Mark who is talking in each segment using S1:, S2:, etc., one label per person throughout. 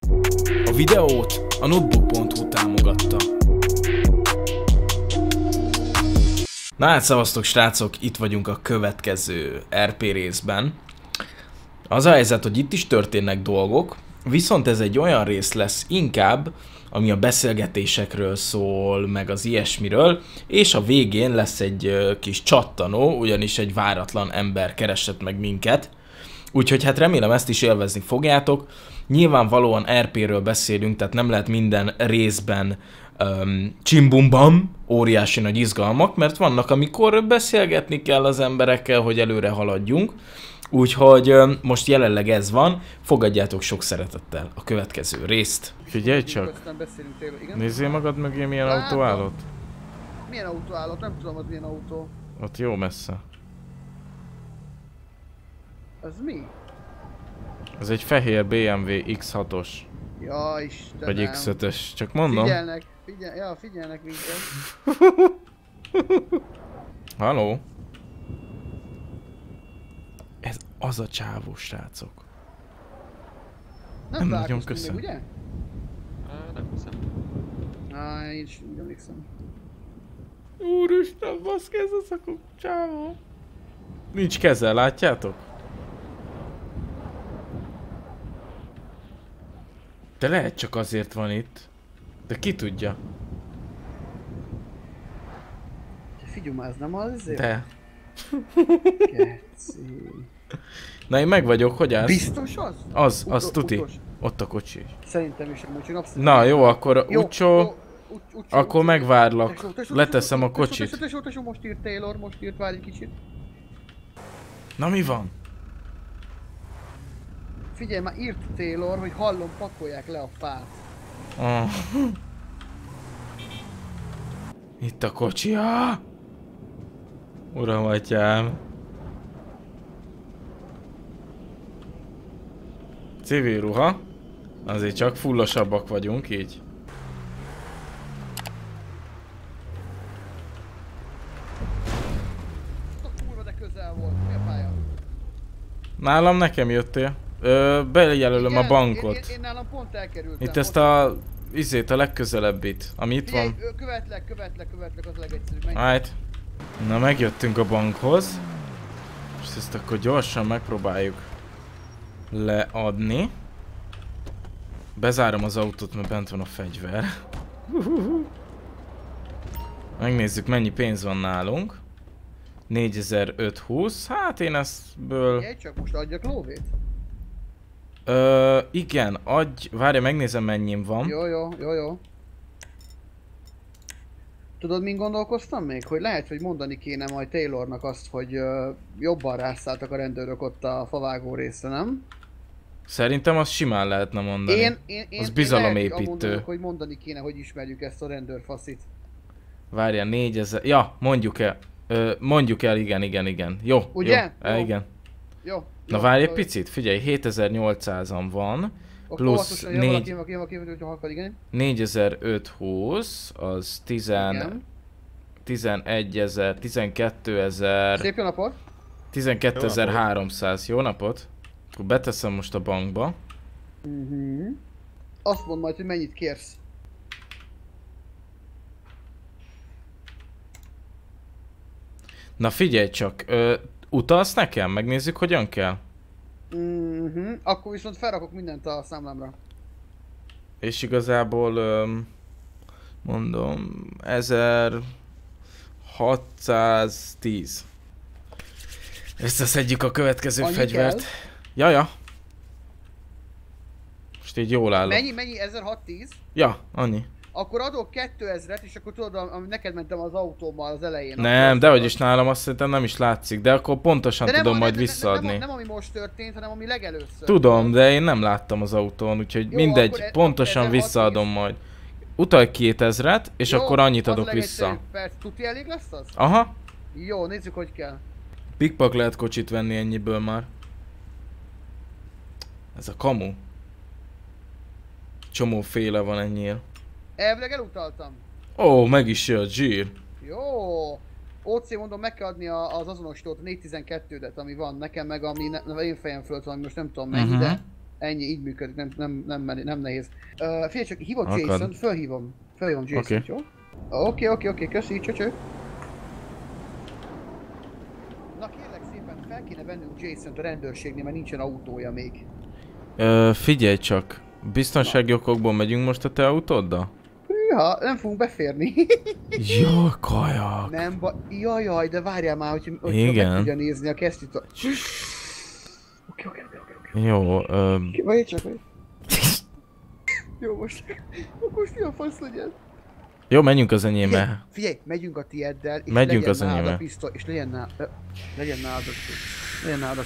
S1: A videót a notebook.hu támogatta. Na hát szavaztok srácok, itt vagyunk a következő RP részben. Az a helyzet, hogy itt is történnek dolgok, viszont ez egy olyan rész lesz inkább, ami a beszélgetésekről szól, meg az ilyesmiről, és a végén lesz egy kis csattanó, ugyanis egy váratlan ember keresett meg minket. Úgyhogy hát remélem ezt is élvezni fogjátok. Nyilvánvalóan RP-ről beszélünk, tehát nem lehet minden részben csimbumbam, óriási nagy izgalmak, mert vannak, amikor beszélgetni kell az emberekkel, hogy előre haladjunk. Úgyhogy most jelenleg ez van, fogadjátok sok szeretettel a következő részt. Figyelj csak, nézzél magad mögé milyen autó állott.
S2: Milyen autó állott? Nem tudom, az milyen autó.
S1: Ott jó messze.
S2: Az mi?
S1: Ez egy fehér BMW X6-os.
S2: Ja, Istenem.
S1: Vagy X5-ös, csak mondom.
S2: Figyelnek minket.
S1: Halló? Ez az a csávó, srácok. Nem nagyon köszön.
S2: Még, ugye?
S3: Nem hiszem.
S2: Én is úgy emlékszem.
S1: Úristen, baszki, ez a szakok csávó. Nincs keze, látjátok? De lehet csak azért van itt. De ki tudja?
S2: Figyelj már, ez nem az azért?
S1: De.
S2: Keci.
S1: Na én meg vagyok, hogy állsz?
S2: Biztos az?
S1: Az tuti. Ott a kocsi.
S2: Szerintem is amúgy csak abszolút.
S1: Na jó, akkor Ucsó, akkor
S2: Ucsó.
S1: megvárlak. Leteszem a kocsit.
S2: Tesó, most írt Taylor, várj egy kicsit.
S1: Na mi van?
S2: Figyelj, már írt Taylor, hogy hallom, pakolják le a fát.
S1: Oh. Itt a kocsi. Ah! Uram atyám. Civil ruha. Azért csak fullosabbak vagyunk így.
S2: A kurva, de közel volt. Mi a pálya?
S1: Nálam nekem jöttél. Bejelölöm a bankot.
S2: Én nálam pont elkerültem.
S1: Itt ezt a legközelebbit, ami itt van.
S2: Követlek, az legegyszerűbb.
S1: Right. Na megjöttünk a bankhoz. És ezt akkor gyorsan megpróbáljuk leadni. Bezárom az autót, mert bent van a fegyver. Megnézzük, mennyi pénz van nálunk. 4520. Hát én eztből...
S2: Figyelj csak, most adjak lóvét?
S1: Igen, adj... Várj, megnézem mennyim van.
S2: Jó. Tudod, min gondolkoztam még? Hogy lehet, hogy mondani kéne majd Taylornak azt, hogy jobban rászálltak a rendőrök ott a favágó részre, nem?
S1: Szerintem azt simán lehetne mondani. Az bizalomépítő.
S2: Hogy mondani kéne, hogy ismerjük ezt a rendőrfaszit.
S1: Várjál, 4000... Ja, mondjuk el, igen. Jó,
S2: ugye?
S1: Jó. Igen.
S2: Jó.
S1: Na várj egy picit, figyelj, 7800-an van. Plusz 4520, az 11.000, 12.000...
S2: Szép jó napot!
S1: 12.300, jó napot! Akkor beteszem most a bankba.
S2: Azt mondd majd, hogy mennyit kérsz.
S1: Na figyelj csak, utalsz nekem? Megnézzük, hogyan kell?
S2: Akkor viszont felrakok mindent a számlámra.
S1: És igazából, mondom, 1610. Összeszedjük a következő
S2: annyi
S1: fegyvert.
S2: Kell?
S1: Ja. Most így jól állok.
S2: Mennyi? 1610?
S1: Ja, annyi.
S2: Akkor adok 2000-et, és akkor tudod, neked mentem az autómmal az elején.
S1: Nem, dehogy is nálam azt szerintem nem is látszik, de akkor pontosan tudom majd visszaadni.
S2: Nem ami most történt, hanem ami legelőször.
S1: Tudom, de én nem láttam az autón, úgyhogy jó, mindegy, pontosan visszaadom majd. Utalj 2000-et, és jó, akkor annyit adok vissza.
S2: Perc, tuti elég lesz az?
S1: Aha.
S2: Jó, nézzük, hogy kell.
S1: Pikpak lehet kocsit venni ennyiből már. Ez a kamu. Csomó féle van ennyire.
S2: Elvileg elutaltam.
S1: Ó, meg is jött, zsír.
S2: Jó. OC mondom, meg kell adni az azonosítót, 412-et, ami van nekem, meg ami én fejem fölött van, most nem tudom mennyi, de Ennyi, így működik, nem nehéz. Figyelj csak, hívok
S1: Akad.
S2: Jason, fölhívom Jason, jó? Oké, köszi, csöcső. Na kérlek szépen, fel kéne vennünk Jasont a rendőrségnél, mert nincsen autója még.
S1: Figyelj csak, biztonsági okokból megyünk most a te autóddal?
S2: Hűha, nem fogunk beférni.
S1: Jó, kajak.
S2: Nem jaj, de várjál már, hogy
S1: Igen.
S2: meg tudja nézni a kesztyűt. Oké.
S1: Jó,
S2: Vagy csak, hogy... Jó, most mi a fasz legyen?
S1: jó, menjünk az enyémmel.
S2: Figyelj, megyünk a tieddel, és
S1: Megyünk
S2: legyen
S1: az
S2: nálad
S1: enyémmel.
S2: a pisztoly, és legyen nálad a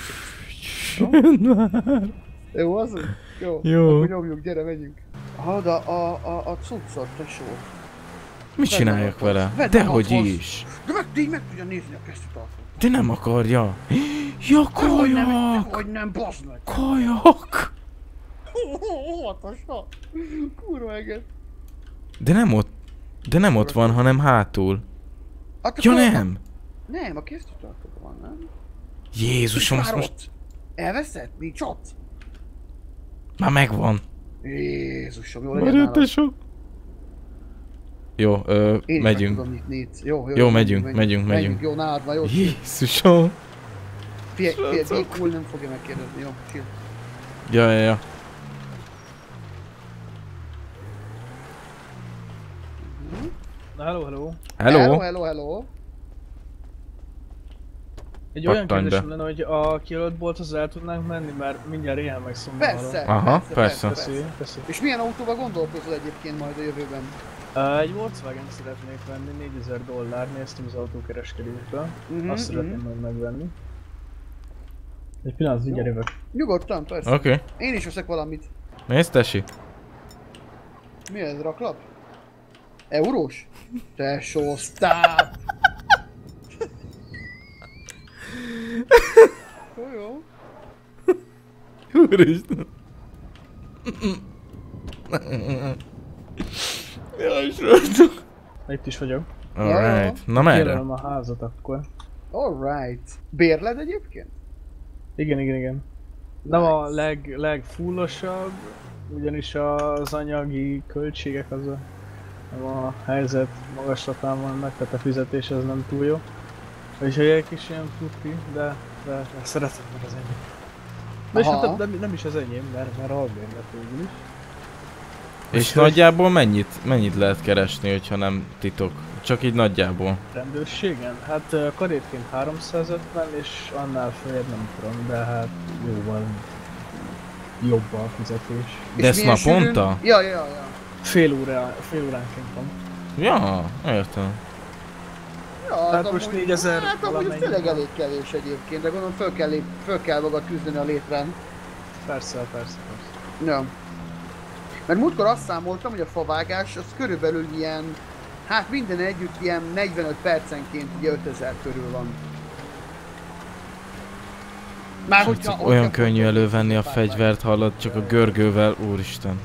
S2: Jó, az? Jó.
S1: Jó.
S2: Akkor nyomjuk, gyere, megyünk. Hadd a cuccot, tesó.
S1: Mit csináljak vele?
S2: Vedd
S1: Dehogy
S2: magadhoz.
S1: is.
S2: De meg tudja nézni a kesztyűtartót.
S1: De nem akarja. Ja, kajak!
S2: Hogy nem, bazd meg!
S1: Kajak!
S2: Óvatosan! Kurva eget.
S1: De nem ott van, hanem hátul. Ja, nem!
S2: Nem, a kesztyűtartóban van, nem?
S1: Jézusom, azt most
S2: Elveszett? Nincs ott?
S1: már megvan.
S2: Jézusom, jó legyen
S1: Várj,
S2: nálad.
S1: tesó. Jó,
S2: Én is meg
S1: megyünk.
S2: tudom nyitni itt. Jó,
S1: Jó, megyünk.
S2: Jó, nálad van, jó.
S1: Jézusom.
S2: Figyelj, cool nem fogja megkérdezni, jó, chill.
S1: Ja.
S4: Na, hello.
S2: Hello.
S4: Egy olyan
S1: Pattanj be.
S4: kérdésem lenne, hogy a kijelölt bolthoz el tudnánk menni, mert mindjárt éhen megszom.
S2: Persze,
S1: Aha, persze.
S4: Köszi.
S2: És milyen autóval gondolkozol egyébként majd a jövőben?
S4: Egy Volkswagen szeretnék venni, $4000, néztem az autókereskedésben. Azt szeretném majd megvenni. Egy pillanat, mindjárt jövök.
S2: Nyugodtan, persze.
S1: Oké.
S2: Én is veszek valamit.
S1: Nézd, tesi.
S2: Mi ez, raklap? Eurós? Tesó, stop! Jó.
S1: Úristen. Jaj, srácok.
S4: Itt is vagyok.
S1: Alright. Na merre?
S4: Kérem a házat akkor.
S2: Alright. Bérled egyébként?
S4: Igen. Nem a legfullosabb, ugyanis az anyagi költségek az nem a helyzet magaslatán vannak, tehát a fizetés az nem túl jó. És egy kis ilyen pupi, de szeretem meg az enyém. De és
S2: Aha.
S4: hát nem is az enyém, mert albérlet végül is.
S1: És nagyjából mennyit lehet keresni, hogyha nem titok? Csak így nagyjából.
S4: Rendőrségen? Hát karétként 350 és annál följebb nem tudom, de hát jóval jobb a fizetés.
S1: De ezt
S2: milyen
S1: naponta?
S2: sűrűn? Ja.
S4: Fél óránként van.
S1: Ja, értem.
S2: Ja,
S4: Tehát
S2: az
S4: most
S2: amúgy-
S4: 4000
S2: Hát amúgy ez
S4: valamennyi.
S2: tényleg elég kevés egyébként, de gondolom föl kell magad küzdeni a létrán.
S4: Persze.
S2: Ja. Mert múltkor azt számoltam, hogy a favágás az körülbelül ilyen, hát minden együtt ilyen 45 percenként ugye 5000 körül van. Már
S1: Srácok, olyan könnyű elővenni a fegyvert, hallod, csak a görgővel, úristen.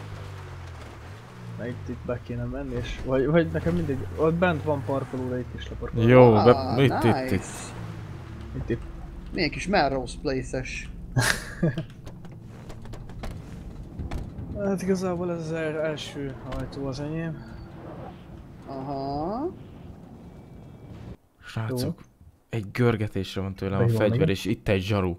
S4: Na itt be kéne menni, és vagy nekem mindegy, ott bent van parkoló, de itt is leparkoló.
S1: Jó,
S2: Nice.
S4: Itt.
S2: Milyen kis Melrose Place-es.
S4: Hát igazából ez az első ajtó az enyém.
S2: Aha.
S1: Srácok, egy görgetésre van tőlem a
S4: Megvan,
S1: fegyver,
S4: igen.
S1: és itt egy zsaru.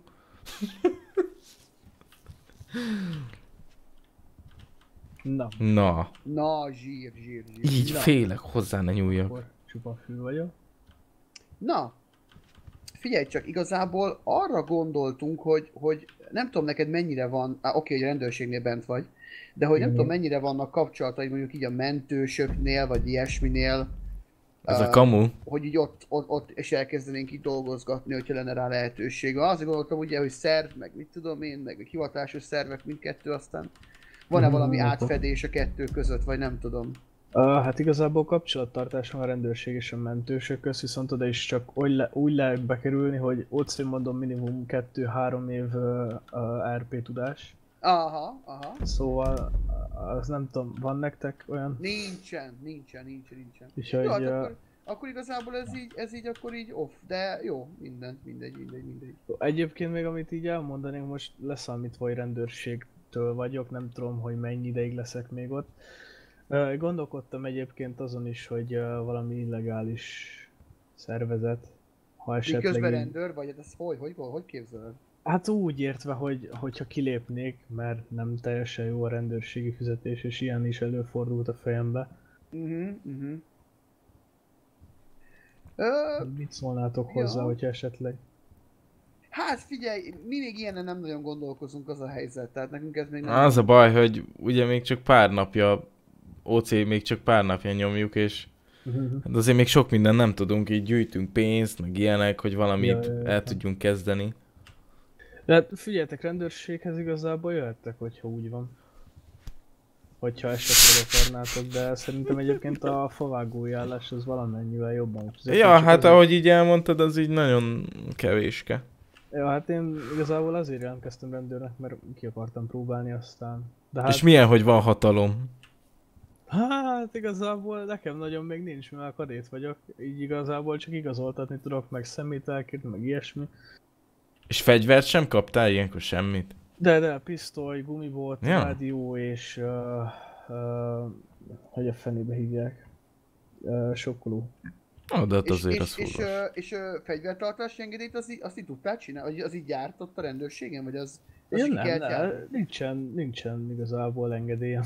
S4: Na,
S1: Na,
S2: Na, zsír.
S1: így
S4: Na.
S1: félek, hozzá ne nyúljak.
S4: akkor csupa fű vagyok.
S2: Na, figyelj csak, igazából arra gondoltunk, hogy nem tudom neked mennyire van, oké, hogy a rendőrségnél bent vagy, de hogy nem
S4: Igen.
S2: tudom mennyire vannak kapcsolatai mondjuk így a mentősöknél, vagy ilyesminél,
S1: Ez a kamu.
S2: hogy így ott és elkezdenénk így dolgozgatni, hogyha lenne rá lehetőség. Azért gondoltam ugye, hogy szerv, meg mit tudom én, meg hivatásos szervek mindkettő, aztán van-e valami átfedés a kettő között, vagy nem tudom.
S4: Hát igazából kapcsolattartás van a rendőrség és a mentősök közt, viszont oda is csak úgy lehet bekerülni, hogy ott mondom minimum 2-3 év RP tudás.
S2: Aha.
S4: Szóval, az nem tudom, van nektek olyan?
S2: Nincsen.
S4: És
S2: Jó,
S4: hogy
S2: hát akkor igazából ez így akkor így off, de jó, mindegy.
S4: Egyébként még amit így elmondanék, most leszámítva, hogy rendőrségtől vagyok, nem tudom, hogy mennyi ideig leszek még ott. Gondolkodtam egyébként azon is, hogy valami illegális szervezet, ha esetleg...
S2: Miközben rendőr vagy, hát ez hogy képzeled?
S4: Hát úgy értve, hogyha kilépnék, mert nem teljesen jó a rendőrségi fizetés, és ilyen is előfordult a fejembe. Mit szólnátok hozzá, hogyha esetleg?
S2: Hát figyelj, mi még ilyenen nem nagyon gondolkozunk, az a helyzet, tehát nekünk ez még nem...
S1: Az a baj, hogy ugye még csak pár napja, OC még csak pár napja nyomjuk, és hát azért még sok minden nem tudunk, így gyűjtünk pénzt, meg ilyenek, hogy valamit el tudjunk kezdeni.
S4: De hát figyeljetek, rendőrséghez igazából jöhettek, hogyha úgy van. Hogyha esetleg akarnátok, de szerintem egyébként a favágói állás az valamennyivel jobban fizet.
S1: Ja, hát ahogy így elmondtad, az így nagyon kevéske.
S4: Ja, hát én igazából azért jelentkeztem rendőrnek, mert ki akartam próbálni aztán. De hát...
S1: És milyen, hogy van hatalom?
S4: Hát igazából nekem nagyon még nincs, mivel kadét vagyok. Így igazából csak igazoltatni tudok, meg szemételkét, meg ilyesmi.
S1: És fegyvert sem kaptál ilyenkor semmit?
S4: De, pisztoly, gumibolt,
S1: ja.
S4: rádió és... hogy a fenébe hívják? Sokkoló.
S1: De azért az fullos.
S2: És fegyvertartási engedélyt azt így tudtál csinálni? Az így gyártott a rendőrségen? Vagy az
S4: Ja, nincsen igazából engedélyem.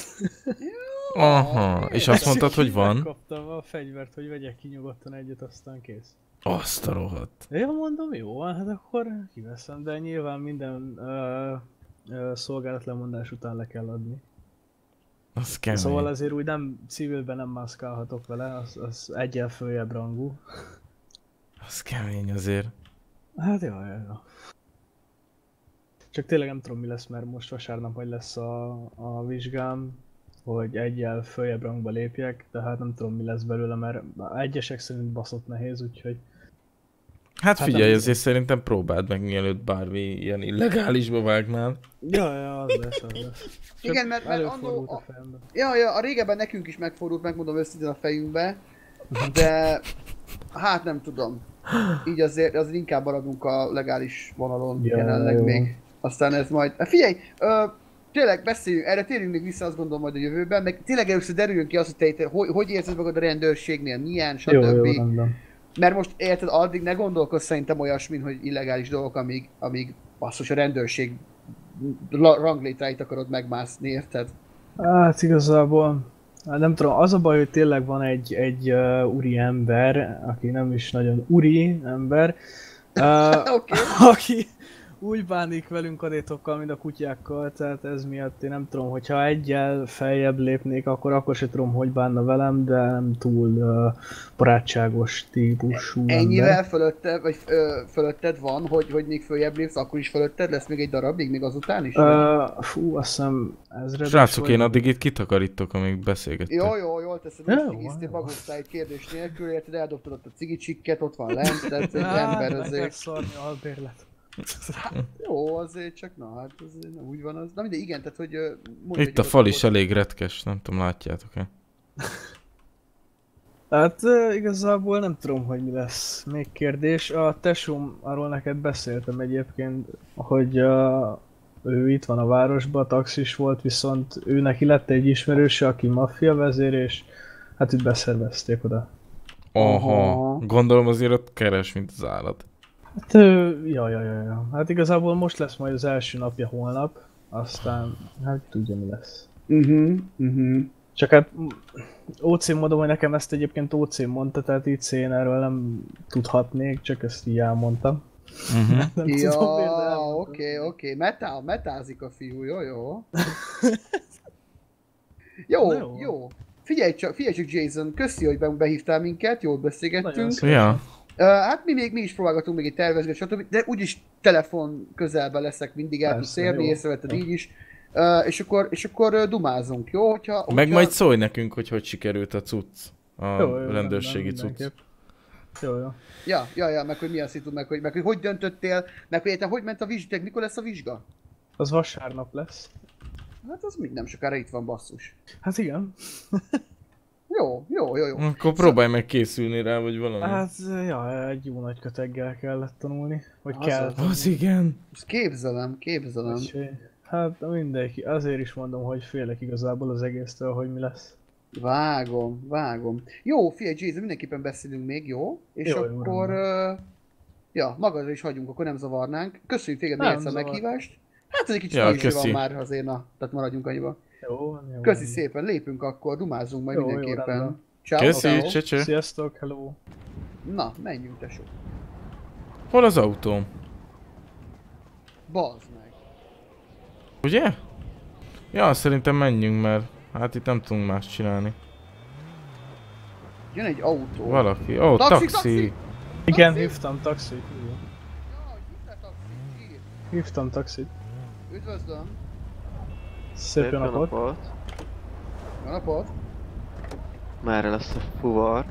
S1: Aha, és azt mondtad, hogy van?
S4: Megkaptam a fegyvert, hogy vegyek ki nyugodtan egyet, aztán kész.
S1: Azt a rohadt.
S4: Ja, mondom, jó, hát akkor kiveszem, de nyilván minden szolgálatlemondás után le kell adni.
S1: Az kemény.
S4: Szóval azért úgy nem, civilben nem mászkálhatok vele, az egyel följebb rangú.
S1: Az kemény azért.
S4: Hát ja. Csak tényleg nem tudom mi lesz, mert most vasárnap majd lesz a vizsgám, hogy egyel följebb rangba lépjek, de hát nem tudom mi lesz belőle, mert egyesek szerint baszott nehéz, úgyhogy...
S1: Hát figyelj, azért szerintem próbáld meg, mielőtt bármi ilyen illegálisba vágnál.
S4: Ja, az lesz.
S2: Igen, mert
S4: annó...
S2: a Ja, a régebben nekünk is megfordult, megmondom őszintén a fejünkbe, de hát nem tudom. Így azért inkább maradunk a legális vonalon jelenleg még. Aztán ez majd... Figyelj! Tényleg beszéljünk, erre térjünk még vissza, azt gondolom majd a jövőben, meg tényleg először derüljön ki azt, hogy te hogy érzed magad a rendőrségnél, milyen, stb.
S4: Jó,
S2: mert most érted, addig ne gondolkozz szerintem olyasmin, hogy illegális dolgok, amíg basszus a rendőrség ranglétráit akarod megmászni, érted?
S4: Hát igazából, nem tudom, az a baj, hogy tényleg van egy uri ember, aki nem is nagyon uri ember, aki úgy bánik velünk kadétokkal, mint a kutyákkal, tehát ez miatt én nem tudom, hogyha egyel feljebb lépnék, akkor se tudom, hogy bánna velem, de nem túl barátságos típusú
S2: Ennyivel fölötted van, hogy még följebb lépsz, akkor is fölötted lesz még egy darabig, még azután is?
S4: Fú, azt hiszem ezredes.
S1: Srácok, én addig itt kitakarítok, amíg beszélgettek.
S2: Jól teszed, hogy cigiztél magadtál egy kérdés nélkül, érted, eldobtad ott a cigicsikket, ott van lent, tehát egy ember azért...
S4: Meg kell szarni a albérlet.
S2: Hát, jó, azért csak, hát azért nem úgy van az. Na mindegy, igen, tehát hogy...
S1: Itt a fal is elég retkes, nem tudom, látjátok-e?
S4: Hát igazából nem tudom, hogy mi lesz. Még kérdés. A tesóm, arról neked beszéltem egyébként, hogy ő itt van a városban, taxis volt, viszont ő neki lett egy ismerőse, aki maffia vezér, és hát itt beszervezték oda.
S1: Aha, gondolom azért ott keres, mint az állat.
S4: Hát, ja. Hát igazából most lesz majd az első napja holnap, aztán hát tudja mi lesz. Csak hát OC mondom, hogy nekem ezt egyébként OC mondta, tehát így én erről nem tudhatnék, csak ezt így elmondtam.
S2: Oké. Metázik a fiú, jó. Jó. Figyelj csak Jason, köszi, hogy behívtál minket, jól beszélgettünk. Hát mi is próbálgatunk még egy tervezget, stb. De úgyis telefon közelben leszek, mindig el tudsz érni, észrevetted így is. És akkor dumázunk, jó? Hogyha...
S1: Meg majd szólj nekünk, hogy sikerült a cucc, a rendőrségi cucc.
S4: Jó.
S2: Ja, meg hogy mi a szitu, meg hogy döntöttél, meg hogy hogy ment a vizsgák, mikor lesz a vizsga?
S4: Az vasárnap lesz.
S2: Hát az még nem sokára itt van, basszus.
S4: Hát igen.
S2: Jó.
S1: Akkor próbálj meg készülni rá, vagy valami.
S4: Hát, ja, egy jó nagy köteggel kellett tanulni. Vagy
S2: Az
S4: kell
S2: az.
S4: tanulni.
S1: Az igen.
S2: Ezt képzelem.
S4: Úgyhogy, hát mindenki, azért is mondom, hogy félek igazából az egésztől, hogy mi lesz.
S2: Vágom. Jó, figyelj, Jason, mindenképpen beszélünk még, jó? És
S4: Jó,
S2: akkor... ja, magadra is hagyunk, akkor nem zavarnánk. Köszönjük téged még
S4: Nem
S2: egyszer a
S4: zavar.
S2: meghívást. Hát ez egy kicsit
S1: Ja,
S2: késő van
S1: köszi.
S2: már azért, tehát maradjunk annyiba.
S4: Jó.
S2: Köszi szépen, lépünk akkor, dumázunk majd
S4: Jó,
S2: mindenképpen.
S4: rendben.
S2: Ciao,
S1: Köszi,
S2: ciao.
S1: csöcsö.
S4: Sziasztok, hello.
S2: Na, menjünk tesó.
S1: Hol az autóm?
S2: Bazd meg.
S1: Ugye? Ja, szerintem menjünk, mert hát itt nem tudunk más csinálni.
S2: Jön egy autó.
S1: Valaki. Ó, taxi!
S4: Igen, hívtam taxit. Igen.
S2: Jaj, hívtál taxit? Ír.
S4: Hívtam taxit.
S2: Üdvözlöm.
S4: Szép jó napot.
S2: Jó napot.
S3: Merre lesz a fuvar?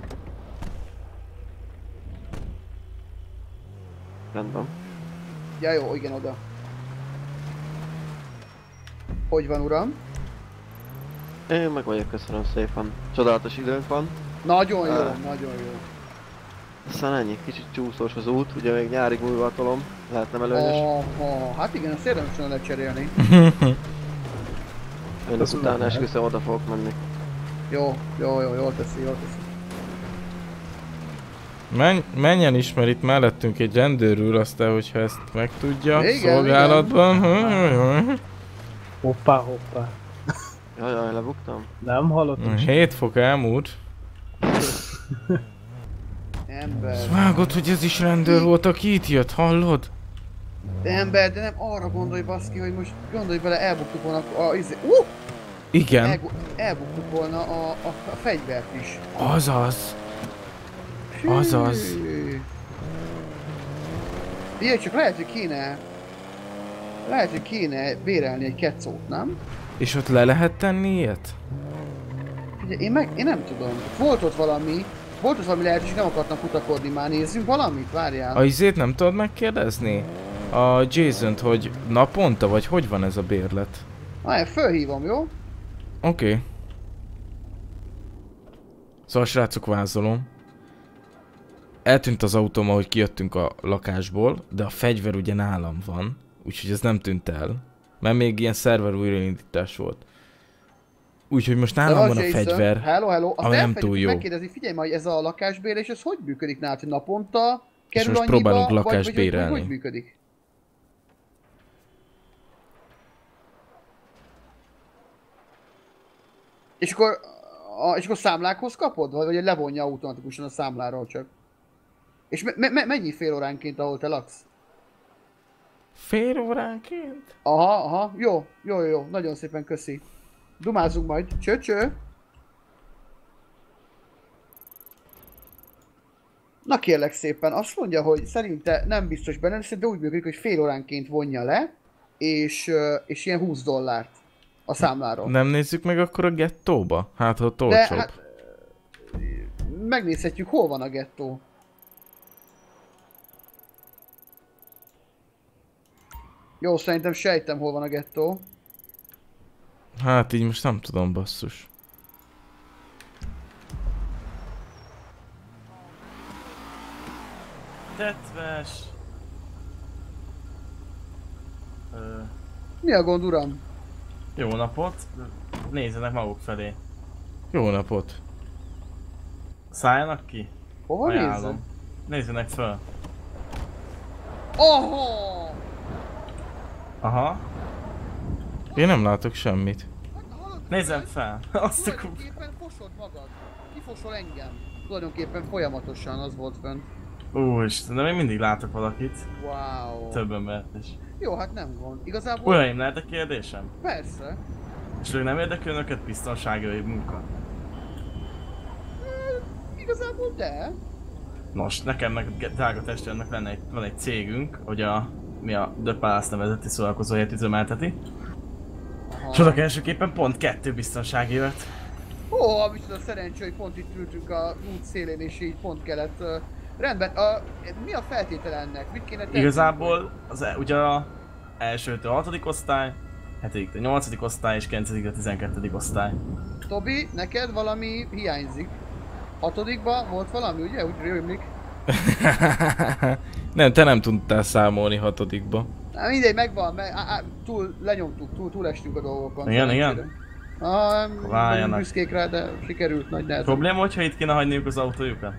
S3: Rendben.
S2: Ja jó, igen, oda. Hogy van, uram?
S3: Én meg vagyok, köszönöm szépen. Csodálatos időnk van.
S2: Nagyon jó,
S3: Ah.
S2: nagyon jó.
S3: Aztán ennyi, kicsit csúszós az út, ugye még nyárig múlva a tolom. Lehet nem előnyös.
S2: Hát igen, azt érdemes volna lecserélni.
S3: Önök
S4: az
S3: után
S4: nem
S3: esküszöm, oda fogok menni.
S2: Jó, jól teszi.
S1: Menjen is, mert itt mellettünk egy rendőr ül, aztán hogyha ezt megtudja
S2: Igen,
S1: szolgálatban.
S4: Hoppá.
S3: Jaj, lebuktam.
S4: Nem hallottam.
S1: 7 fok elmúlt.
S2: Ember.
S1: Vágod, hogy ez is rendőr volt, aki itt jött, hallod?
S2: De nem arra gondolj, baszki, hogy most gondolj bele, elbuktuk volna
S1: Igen,
S2: elbuktuk volna a fegyvert is.
S1: azaz. Azaz.
S2: Ilyen csak lehet, hogy kéne bérelni egy kecót, nem?
S1: És ott le lehet tenni ilyet?
S2: Ugye, én nem tudom. Volt ott valami lehetőség, nem akartam kutakodni már, nézzünk valamit, várjál.
S1: A izét nem tudod megkérdezni? A Jason-t, hogy naponta, vagy hogy van ez a bérlet?
S2: Fölhívom, jó?
S1: Oké. Szóval srácok, vázolom. Eltűnt az autóm, ahogy kijöttünk a lakásból, de a fegyver ugye nálam van, úgyhogy ez nem tűnt el. Mert még ilyen szerver újraindítás volt. Úgyhogy most nálam van a
S2: Jason,
S1: fegyver,
S2: hello. Azt
S1: ami nem
S2: elfelejtjük
S1: túl jó.
S2: megkérdezni, figyelj majd, ez a lakásbérlés, ez hogy működik nálad, hogy naponta kerül
S1: most
S2: annyiba,
S1: próbálunk
S2: vagy
S1: lakást bérelni.
S2: hogy működik? És akkor számlákhoz kapod? Vagy levonja automatikusan a számláról csak? És mennyi fél óránként, ahol te laksz?
S1: Fél óránként?
S2: Aha, jó, nagyon szépen köszi. Dumázunk majd, cső. Na kérlek szépen, azt mondja, hogy szerinte nem biztos benne, de úgy működik, hogy fél óránként vonja le, és ilyen $20 a számláról.
S1: Nem nézzük meg akkor a gettóba? Hát ott
S2: De
S1: olcsóbb.
S2: hát, megnézhetjük, hol van a gettó. Jó, szerintem sejtem, hol van a gettó.
S1: Hát így most nem tudom, basszus.
S5: Tetves!
S2: Mi a gond, uram?
S5: Jó napot! Nézzenek maguk felé.
S1: Jó napot.
S5: Szálljanak ki?
S2: Hova nézzem?
S5: Ajánlom. Nézzenek föl.
S2: Aha!
S5: Aha.
S1: Én nem látok semmit.
S5: Nézzem fel. Azt a kub...
S2: Tulajdonképpen fosod magad. Kifosol engem. Tulajdonképpen folyamatosan az volt fönn.
S5: Úristen, de még mindig látok valakit.
S2: Wow.
S5: Több embert is.
S2: Jó, hát nem gond. Igazából...
S5: Uraim, lehet a kérdésem?
S2: Persze.
S5: És ők nem érdekel önöket biztonsági munka?
S2: Igazából de.
S5: Nos, nekem meg drága testvéremnek van egy cégünk, hogy mi a The Palace nevezeti szórakozóhelyet üzemelteti.
S2: Aha.
S5: És oda elsőképpen pont 2 biztonsági évet.
S2: Ó, micsoda szerencsé, hogy pont itt ültünk a út szélén, és így pont kellett... rendben, mi a feltétele ennek? Mit kéne tenni?
S5: Igazából ugye a elsőtől 6. osztály, 7. 8. osztály és 9. a 12. osztály.
S2: Tobi, neked valami hiányzik. 6-ban volt valami, ugye? Úgy rémlik.
S1: Nem, te nem tudtál számolni 6-ba.
S2: Na mindegy, megvan, túl lenyomtuk, túl estünk a dolgokon.
S5: Igen?
S2: Nem
S5: Várjanak.
S2: büszkék rá, de sikerült nagy nehezen.
S5: Probléma, hogyha itt kéne hagyniuk az autójukat?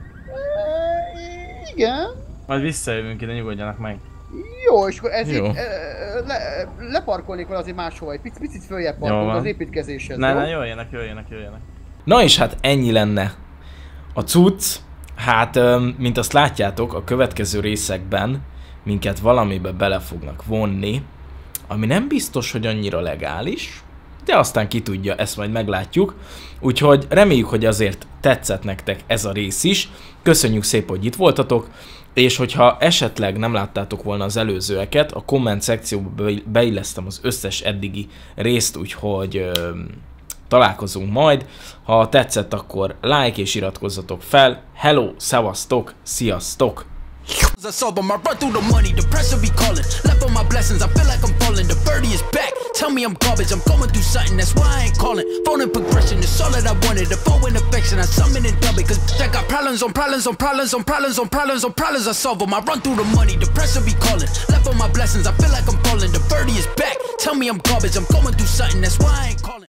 S2: Igen.
S5: Majd visszajövünk ide, nyugodjanak meg.
S2: Jó, és akkor ez
S1: Jó.
S2: itt leparkolnék vele azért máshova, egy picit följebb
S5: Jó
S2: parkolunk
S5: van.
S2: az építkezéshez,
S5: Ne,
S2: jó?
S5: ne, jöjjenek.
S1: Na és hát ennyi lenne a cucc. Hát, mint azt látjátok, a következő részekben minket valamibe bele fognak vonni, ami nem biztos, hogy annyira legális, de aztán ki tudja, ezt majd meglátjuk. Úgyhogy reméljük, hogy azért tetszett nektek ez a rész is. Köszönjük szépen, hogy itt voltatok, és hogyha esetleg nem láttátok volna az előzőeket, a komment szekcióba beillesztem az összes eddigi részt, úgyhogy találkozunk majd. Ha tetszett, akkor like és iratkozzatok fel. Hello, szevasztok, sziasztok!
S6: I solve them, I run through the money, the pressure be calling. Left on my blessings, I feel like I'm falling. The birdie is back, tell me I'm garbage, I'm going through something, that's why I ain't calling. Phone in progression, it's all that I wanted. The phone in affection, I summon and dub it. Cause I got problems on problems on problems on problems on problems on problems, I solve them. I run through the money, the pressure be calling. Left on my blessings, I feel like I'm falling. The birdie is back, tell me I'm garbage, I'm going through something, that's why I ain't calling.